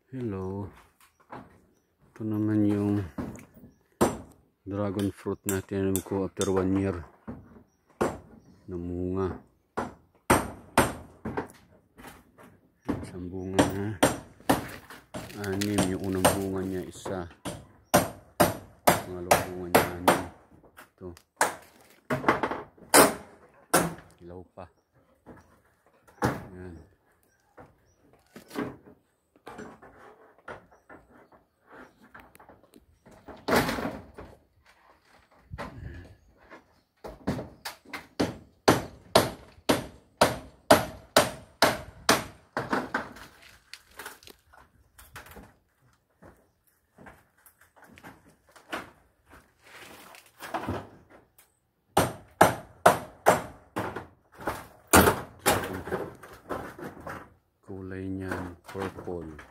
Hello, ito naman yung dragon fruit na tinanim ko after 1 year. Namunga. Isang bunga na 6, yung unang bunga niya 1, pangalawang bunga niya 6. Ito ilaw pa. Yan. Kulay niyan purple.